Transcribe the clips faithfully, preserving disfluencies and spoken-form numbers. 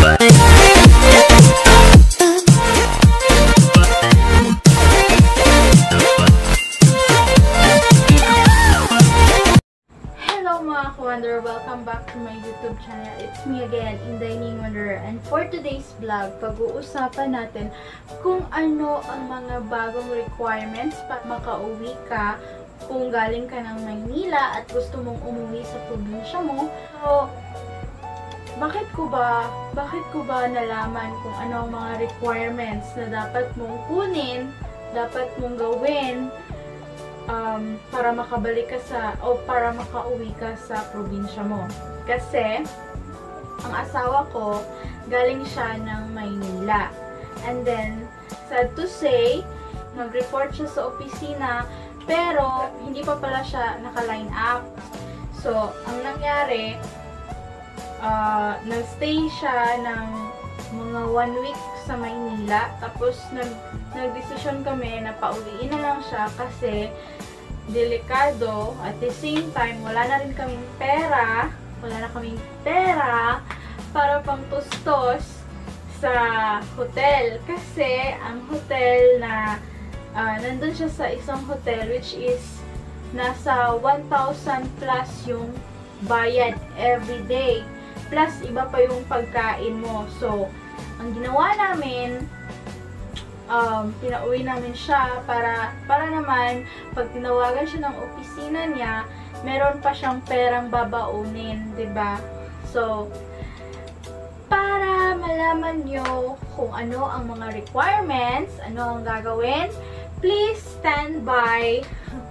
Wonder, welcome back to my YouTube channel. It's me again, Indayning Wanderer. And for today's vlog, pag-uusapan natin kung ano ang mga bagong requirements para makauwi ka kung galing ka ng Maynila at gusto mong umuwi sa probinsya mo. So, bakit ko ba, bakit ko ba nalaman kung ano ang mga requirements na dapat mong kunin, dapat mong gawin, Um, para makabalik ka sa, o para makauwi ka sa probinsya mo. Kasi, ang asawa ko, galing siya ng Maynila. And then, sad to say, nag-report siya sa opisina, pero hindi pa pala siya naka-line up. So, ang nangyari, uh, nag-stay siya ng mga one week sa Maynila. Tapos, nag nag-desisyon kami na pauwiin na lang siya kasi delikado. At the same time, wala na rin kaming pera. Wala na kaming pera para pang tustos sa hotel. Kasi, ang hotel na uh, nandun siya sa isang hotel which is nasa one thousand plus yung bayad every day. Plus, iba pa yung pagkain mo. So, ang ginawa namin, Um, pinauwi namin siya para, para naman, pag tinawagan siya ng opisina niya, meron pa siyang perang babaunin, diba? So, para malaman nyo kung ano ang mga requirements, ano ang gagawin, please stand by.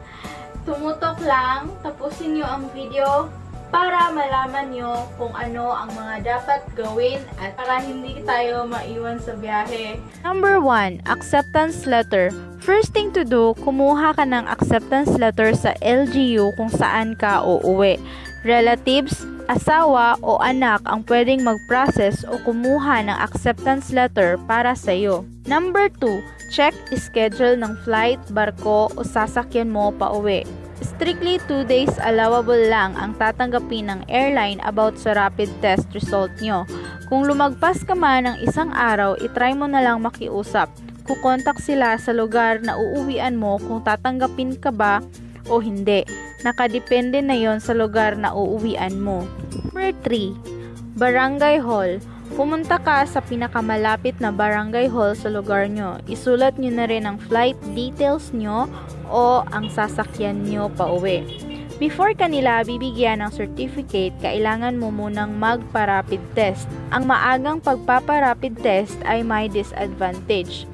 Tumutok lang, tapusin nyo ang video para malaman nyo kung ano ang mga dapat gawin at para hindi tayo maiwan sa biyahe. Number one, acceptance letter. First thing to do, kumuha ka ng acceptance letter sa L G U kung saan ka uuwi. Relatives, asawa o anak ang pwedeng mag-process o kumuha ng acceptance letter para sa'yo. Number two, check schedule ng flight, barko o sasakyan mo pauwi. Strictly two days allowable lang ang tatanggapin ng airline about sa rapid test result nyo. Kung lumagpas ka man ng isang araw, itry mo na lang makiusap. Kukontak sila sa lugar na uuwian mo kung tatanggapin ka ba o hindi. Nakadepende na yon sa lugar na uuwian mo. Number three, barangay hall. Pumunta ka sa pinakamalapit na barangay hall sa lugar nyo. Isulat nyo na rin ang flight details nyo o ang sasakyan nyo pauwi. Before kanila bibigyan ng certificate, kailangan mo munang magpa-rapid test. Ang maagang pagpapa-rapid test ay may disadvantage.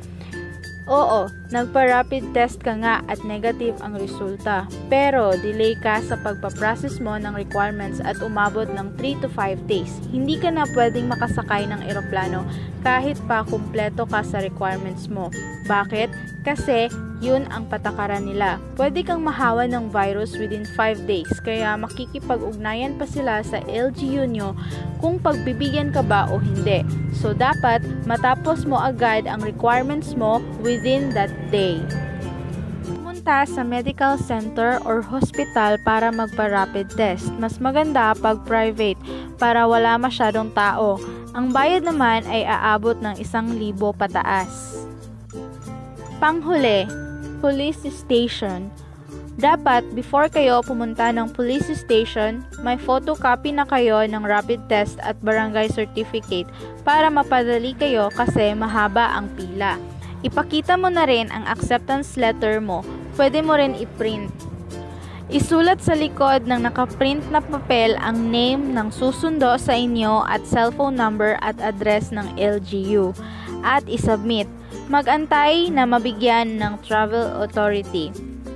Oo, nagpa-rapid test ka nga at negative ang resulta. Pero delay ka sa pagpaprocess mo ng requirements at umabot ng three to five days. Hindi ka na pwedeng makasakay ng eroplano kahit pa kumpleto ka sa requirements mo. Bakit? Kasi yun ang patakaran nila. Pwede kang mahawa ng virus within five days, kaya makikipag-ugnayan pa sila sa L G U nyo kung pagbibigyan ka ba o hindi. So, dapat matapos mo agad ang requirements mo within that day. Pumunta sa medical center or hospital para magpa-rapid test. Mas maganda pag private para wala masyadong tao. Ang bayad naman ay aabot ng isang libo pataas. Panghuli, police station. Dapat, before kayo pumunta ng police station, may photocopy na kayo ng rapid test at barangay certificate para mapadali kayo kasi mahaba ang pila. Ipakita mo na rin ang acceptance letter mo. Pwede mo rin i-print. Isulat sa likod ng nakaprint na papel ang name ng susundo sa inyo at cellphone number at address ng L G U at isubmit. Mag-antay na mabigyan ng travel authority.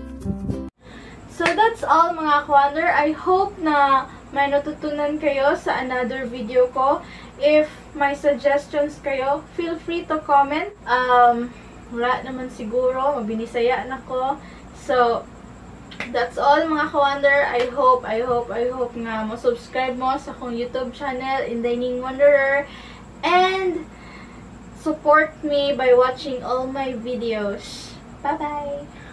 So that's all mga ka-wonder. I hope na may natutunan kayo sa another video ko. If may suggestions kayo, feel free to comment. Um, wala naman siguro, mabinisaya na ko. So, that's all mga ka-wonder. I hope, I hope, I hope nga mo-subscribe mo sa akong YouTube channel, Indayning Wanderer. And support me by watching all my videos. Bye-bye!